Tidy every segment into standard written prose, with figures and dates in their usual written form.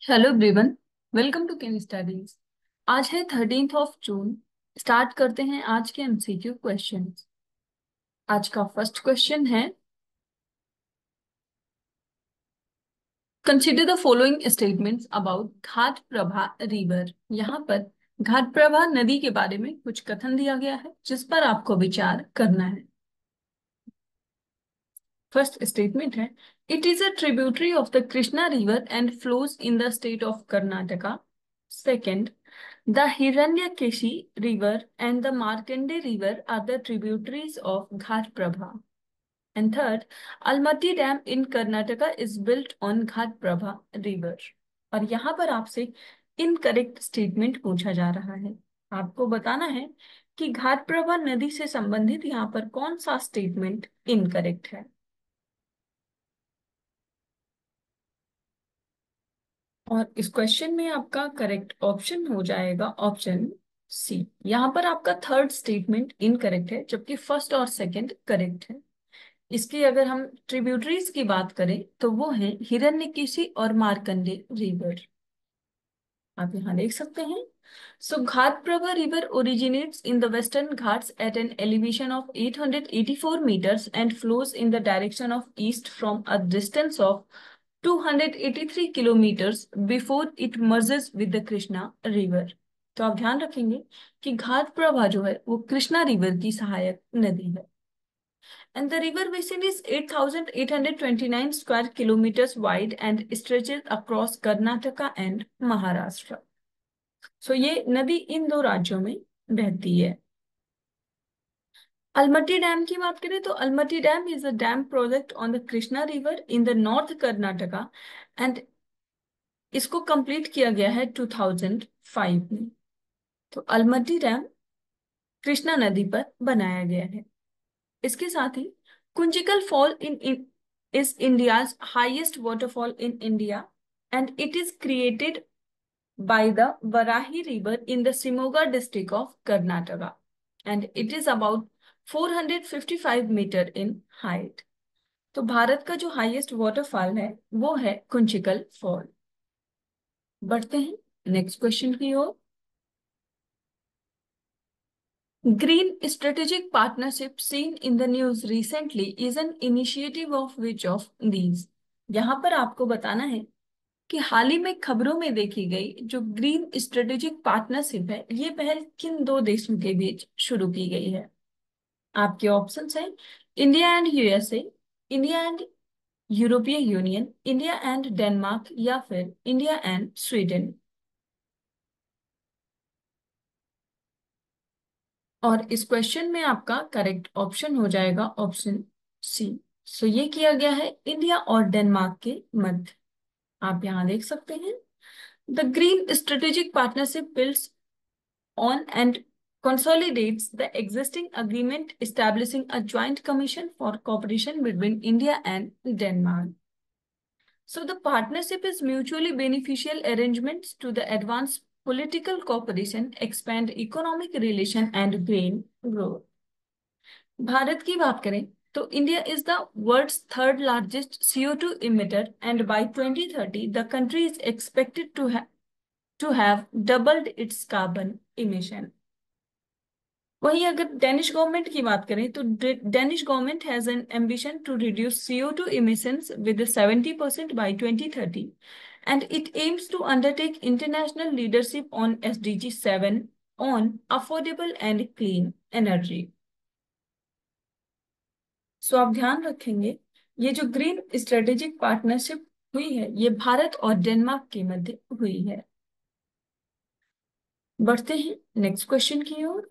Hello everyone. Welcome to Ken studies. आज है 13 जून। Start करते हैं आज के एमसीक्यू क्वेश्चंस। आज का फर्स्ट क्वेश्चन है, consider the following statements about Ghataprabha river. यहाँ पर घाटप्रभा नदी के बारे में कुछ कथन दिया गया है जिस पर आपको विचार करना है। फर्स्ट स्टेटमेंट है, it is a tributary of the Krishna river and flows in the state of Karnataka. Second, the Hiranyakeshi River and the Markande River are the tributaries of Ghatprabha. And third, Almaty Dam in Karnataka is built on Ghatprabha River. और यहाँ पर आपसे incorrect statement पूछा जा रहा है। आपको बताना है कि घाटप्रभा नदी से संबंधित यहाँ पर कौन सा स्टेटमेंट इनकरेक्ट है। और इस क्वेश्चन में आपका करेक्ट ऑप्शन हो जाएगा ऑप्शन सी। यहाँ पर आपका थर्ड स्टेटमेंट इनकरेक्ट है जबकि फर्स्ट और सेकंड करेक्ट है। इसकी अगर हम ट्रिब्यूटरीज की बात करें तो वो है हिरण्यकेशी और मार्कंडे रिवर। आप यहाँ देख सकते हैं। So Ghataprabha river originates in the western Ghats at an elevation of 884 meters and flows in the direction of east from a distance of 283 kilometers before it merges with the Krishna River। तो आप ध्यान रखेंगे कि घाटप्रभा जो है वो कृष्णा रिवर की सहायक नदी है। And the river basin is 8,829 square kilometers wide and stretches across Karnataka and Maharashtra। सो ये नदी इन दो राज्यों में बहती है। अलमट्टी डैम की बात करें तो Almatti dam is a dam project on the Krishna river in the north Karnataka and इसको कंप्लीट किया गया है 2005 में। तो अलमट्टी डैम कृष्णा नदी पर बनाया गया है। इसके साथ ही Kunchikal fall in is India's highest waterfall in India and it is created by the Varahi River in the Shimoga district of Karnataka and it is about 455 meter in height। तो भारत का जो हाईएस्ट वाटरफॉल है वो है Kunchikal fall. बढ़ते हैं next question की ओर। Green strategic partnership seen in the news recently is an initiative of which of these। यहाँ पर आपको बताना है कि हाल ही में खबरों में देखी गई जो ग्रीन स्ट्रेटेजिक पार्टनरशिप है ये पहल किन दो देशों के बीच शुरू की गई है। आपके ऑप्शंस हैं India and USA, India and European Union, India and Denmark या फिर इंडिया एंड स्वीडन। और इस क्वेश्चन में आपका करेक्ट ऑप्शन हो जाएगा ऑप्शन सी। सो ये किया गया है इंडिया और डेनमार्क के मध्य। आप यहाँ देख सकते हैं the green strategic partnership builds on and consolidates the existing agreement establishing a joint commission for cooperation between India and Denmark। So the partnership is mutually beneficial arrangements to the advance political cooperation, expand economic relation and gain growth। Bharat की बात करें तो India is the world's third largest CO2 emitter and by 2030 the country is expected to have doubled its carbon emission। वहीं अगर Danish government की बात करें तो Danish government has an ambition to reduce CO2 emissions with 70% by 2030 and it aims to undertake international leadership on SDG 7 on affordable and clean energy। So आप ध्यान रखेंगे ये जो ग्रीन स्ट्रेटेजिक पार्टनरशिप हुई है ये भारत और डेनमार्क के मध्य हुई है। बढ़ते हैं नेक्स्ट क्वेश्चन की ओर।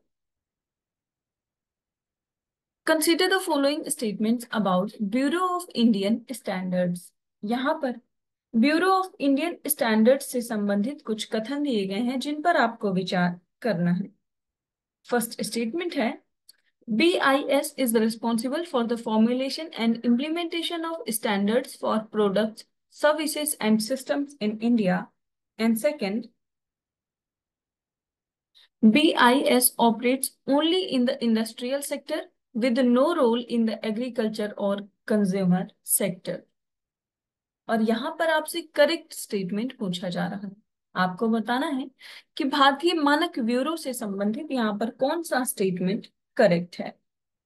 Consider the following statements about bureau of Indian standards. यहाँ पर ब्यूरो ऑफ इंडियन स्टैंडर्ड्स से संबंधित कुछ कथन दिए गए हैं जिन पर आपको विचार करना है। फर्स्ट स्टेटमेंट है BIS is responsible for the formulation and implementation of standards for products, services and systems in India। And second, BIS operates only in the industrial sector with no role in the agriculture or consumer sector। और यहाँ पर आपसे correct statement पूछा जा रहा है। आपको बताना है कि भारतीय मानक ब्यूरो से संबंधित यहाँ पर कौन सा स्टेटमेंट करेक्ट है।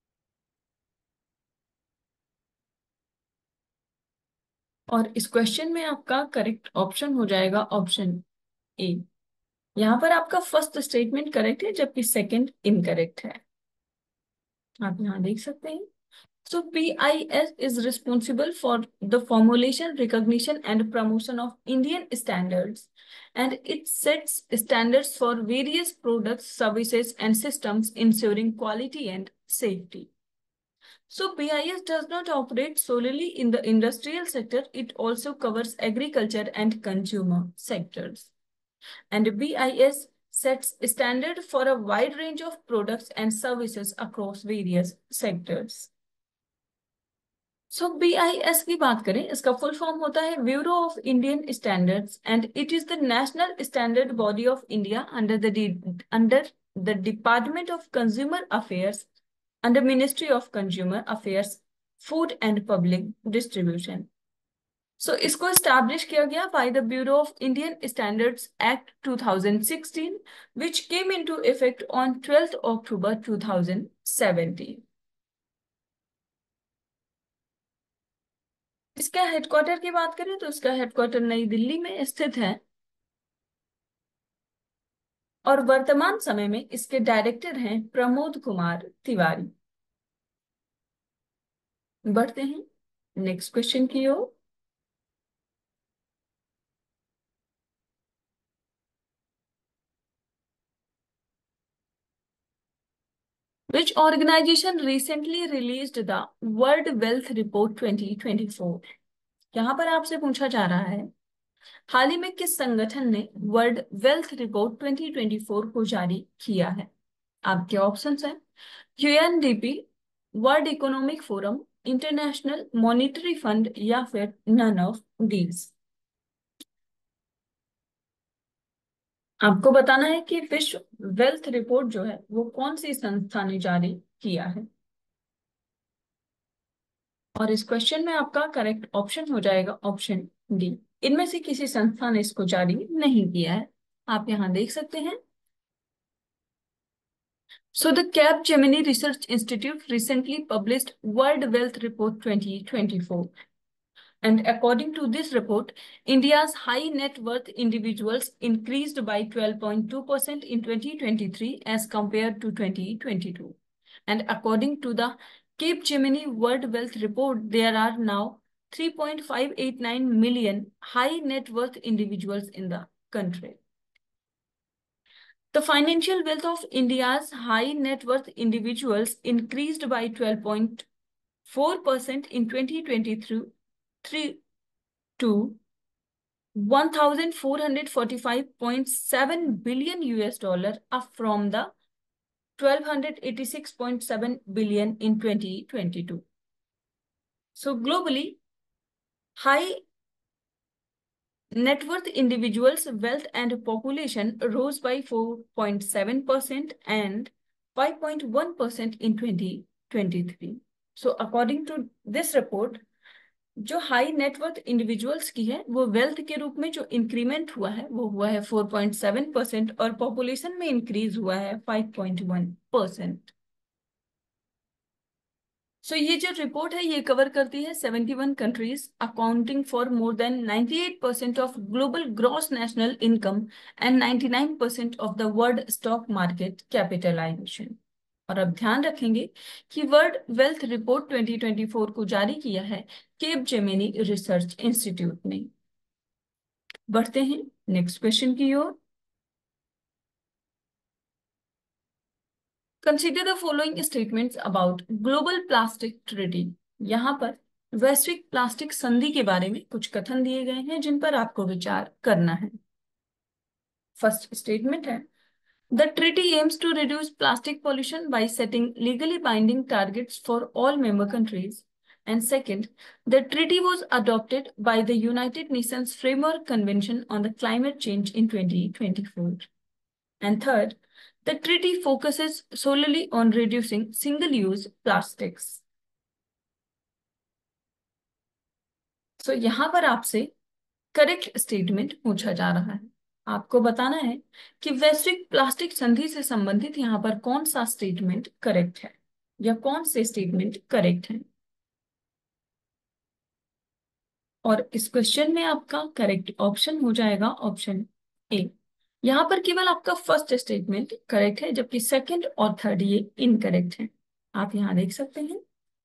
और इस क्वेश्चन में आपका करेक्ट ऑप्शन हो जाएगा ऑप्शन ए। यहाँ पर आपका फर्स्ट स्टेटमेंट करेक्ट है जबकि सेकंड इनकरेक्ट है। आप यहाँ देख सकते हैं। So BIS is responsible for the formulation, recognition, and promotion of Indian standards, and it sets standards for various products, services, and systems, ensuring quality and safety. So BIS does not operate solely in the industrial sector; it also covers agriculture and consumer sectors. And BIS sets standard for a wide range of products and services across various sectors. So BIS की बात करें, इसका full form होता है bureau of Indian standards and it is the national standard body of India under the department of consumer affairs under ministry of consumer affairs, food and public distribution. So इसको establish किया गया by the bureau of Indian standards act 2016 which came into effect on 12 October 2017। इसका headquarter की बात करें तो इसका headquarter नई दिल्ली में स्थित है और वर्तमान समय में इसके डायरेक्टर हैं प्रमोद कुमार तिवारी। बढ़ते हैं नेक्स्ट क्वेश्चन की ओर। Which organization recently released the World Wealth Report 2024? यहाँ पर आपसे पूछा जा रहा है हाल ही में किस संगठन ने वर्ल्ड वेल्थ रिपोर्ट 2024 को जारी किया है। आपके ऑप्शंस हैं UNDP, world economic forum, international monetary fund या फिर नन ऑफ दीज। आपको बताना है कि विश्व वेल्थ रिपोर्ट जो है वो कौन सी संस्था ने जारी किया है। और इस क्वेश्चन में आपका करेक्ट ऑप्शन हो जाएगा ऑप्शन डी, इनमें से किसी संस्था ने इसको जारी नहीं किया है। आप यहां देख सकते हैं। So the Capgemini Research Institute recently published World Wealth Report 2024. And according to this report, India's high net worth individuals increased by 12.2% in 2023 as compared to 2022. And according to the Capgemini World Wealth Report, there are now 3.589 million high net worth individuals in the country. The financial wealth of India's high net worth individuals increased by 12.4% in 2023 to 1,445.7 billion US dollar, up from the 1,286.7 billion in 2022. So globally, high net worth individuals' wealth and population rose by 4.7% and 5.1% in 2023. So according to this report, जो high net worth individuals की है वो wealth के रूप में जो increment हुआ है वो हुआ है 4.7% और पॉपुलेशन में इंक्रीज हुआ है 5.1%। सो ये जो रिपोर्ट है ये कवर करती है 71 countries accounting for more than 98% of global gross national income and 99% of the world stock market capitalisation. और अब ध्यान रखेंगे कि वर्ल्ड वेल्थ रिपोर्ट 2024 को जारी किया है केप जेमिनी रिसर्च इंस्टीट्यूट ने। बढ़ते हैं नेक्स्ट क्वेश्चन की ओर। Consider the following statements about global plastic treaty. यहाँ पर वैश्विक प्लास्टिक संधि के बारे में कुछ कथन दिए गए हैं जिन पर आपको विचार करना है। फर्स्ट स्टेटमेंट है The treaty aims to reduce plastic pollution by setting legally binding targets for all member countries. And second, the treaty was adopted by the United Nations Framework Convention on the Climate Change in 2024. And third, the treaty focuses solely on reducing single-use plastics. So यहाँ पर आपसे correct statement पूछा जा रहा है। आपको बताना है कि वैश्विक प्लास्टिक संधि से संबंधित यहाँ पर कौन सा स्टेटमेंट करेक्ट है या कौन से स्टेटमेंट करेक्ट है। और इस क्वेश्चन में आपका करेक्ट ऑप्शन हो जाएगा ऑप्शन ए। यहाँ पर केवल आपका फर्स्ट स्टेटमेंट करेक्ट है, जबकि सेकंड और थर्ड ये इनकरेक्ट है। आप यहाँ देख सकते हैं।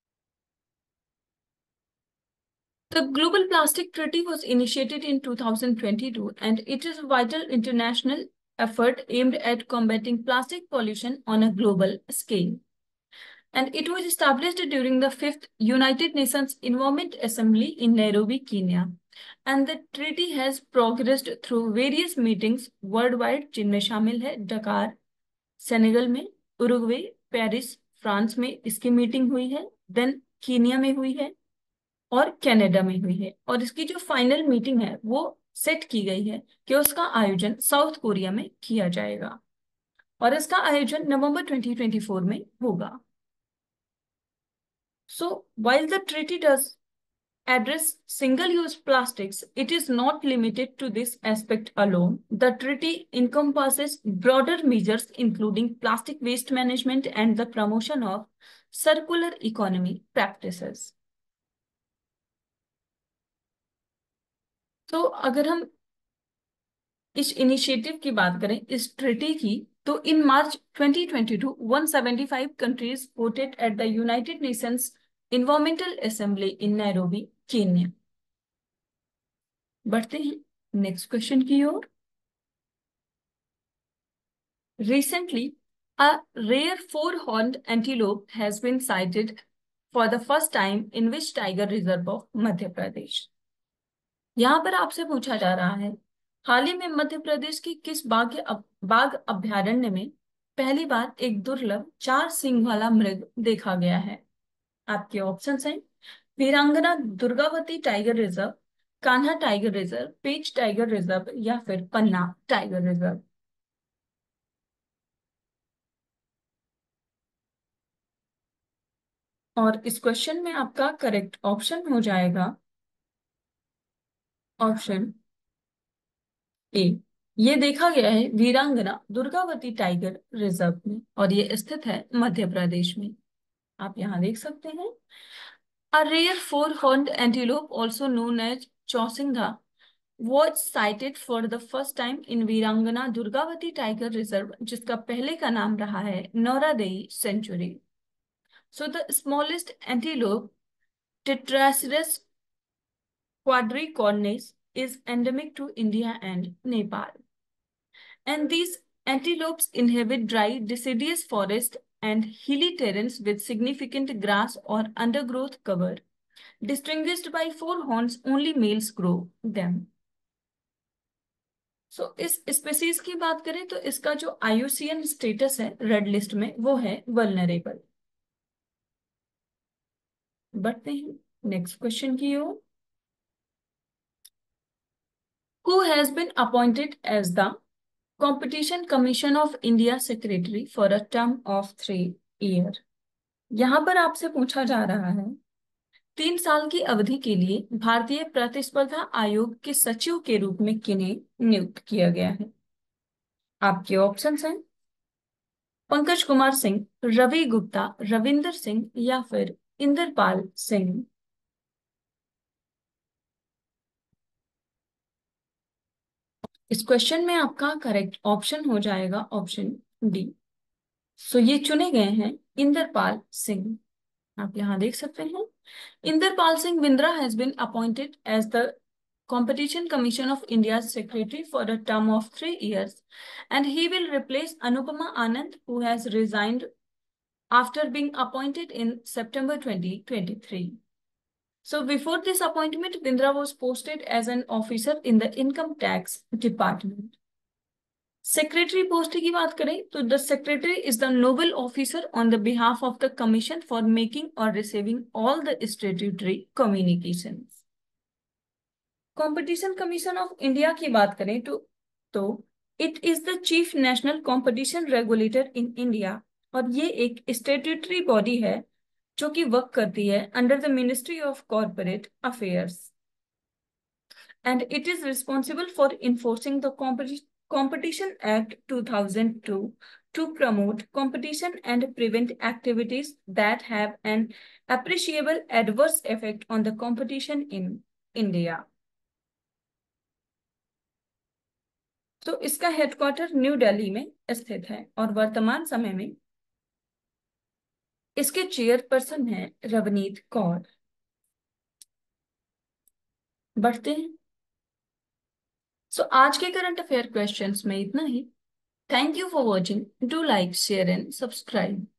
The Global Plastic Treaty was initiated in 2022 and it is a vital international effort aimed at combating plastic pollution on a global scale. And it was established during the 5th United Nations Environment Assembly in Nairobi, Kenya. And the treaty has progressed through various meetings worldwide, जिनमें शामिल है डकार Senegal में, Uruguay, Paris France में इसकी meeting हुई है, then Kenya में हुई है और कनाडा में हुई है। और इसकी जो फाइनल मीटिंग है वो सेट की गई है कि उसका आयोजन साउथ कोरिया में किया जाएगा और इसका आयोजन नवंबर 2024 में होगा। सो while the treaty does address single-use plastics, it is not limited to this aspect alone. The treaty encompasses broader measures including plastic waste management and the promotion of circular economy practices. तो अगर हम इस initiative की बात करें, इस treaty की, तो in March 2022 175 countries voted at the United Nations environmental assembly in Nairobi, Kenya. बढ़ते हैं नेक्स्ट क्वेश्चन की ओर। Recently a rare four horned antelope has been sighted for the first time in which tiger reserve of Madhya Pradesh. यहाँ पर आपसे पूछा जा रहा है, हाल ही में मध्य प्रदेश की किस बाघ अभयारण्य में पहली बार एक दुर्लभ चार सींग वाला मृग देखा गया है। आपके ऑप्शंस हैं Veerangana Durgavati tiger reserve, Kanha tiger reserve, Pench tiger reserve या फिर पन्ना टाइगर रिजर्व। और इस क्वेश्चन में आपका करेक्ट ऑप्शन हो जाएगा ऑप्शन ए। ये देखा गया है वीरांगना दुर्गावती टाइगर रिजर्व में और ये स्थित है मध्य प्रदेश में। आप यहाँ देख सकते हैं। A rare four-horned antelope, also known as chausinga, was sighted for the first time in वीरांगना दुर्गावती टाइगर रिजर्व, जिसका पहले का नाम रहा है Nauradehi sanctuary. So the smallest antelope, Tetracerus quadricornis, is endemic to India and Nepal. And these antelopes inhabit dry, deciduous forest and hilly terrains with significant grass or undergrowth cover. Distinguished by four horns, only males grow them. So इस species की बात करें तो इसका जो IUCN status है red list में वो है वल्नरेबल। बढ़ते हैं नेक्स्ट क्वेश्चन की ओर। Who has been appointed as the Competition Commission of India Secretary for a term of 3 year? यहाँ पर आपसे पूछा जा रहा है 3 साल की अवधि के लिए भारतीय प्रतिस्पर्धा आयोग के सचिव के रूप में किन्हें नियुक्त किया गया है। आपके ऑप्शंस हैं पंकज कुमार सिंह, रवि गुप्ता, रविंदर सिंह या फिर इंद्रपाल सिंह। इस क्वेश्चन में आपका करेक्ट ऑप्शन हो जाएगा ऑप्शन डी। सो ये चुने गए हैं इंद्रपाल सिंह। आप यहाँ देख सकते हैं Indrapal Singh Bindra has been appointed as the Competition Commission of India's secretary for a term of 3 years, and he will replace Anupama Anand, who has resigned after being appointed in September 2023. So before this appointment, Bindra was posted as an officer in the Income Tax Department. Secretary post की बात करें तो the secretary is the noble officer on the behalf of the commission for making और receiving all the statutory communications. Competition commission of India की बात करें तो it is the chief national competition regulator in India और ये एक statutory body है जो कि वर्क करती है under the ministry of corporate affairs. and it is responsible for enforcing the Competition Act 2002 to promote competition and prevent activities that have an appreciable adverse effect on the competition in India. तो इसका headquarter new Delhi में स्थित है और वर्तमान समय में इसके चेयरपर्सन हैं रवनीत कौर। बढ़ते हैं। आज के करंट अफेयर क्वेश्चंस में इतना ही। Thank you for watching. Do like, share and subscribe.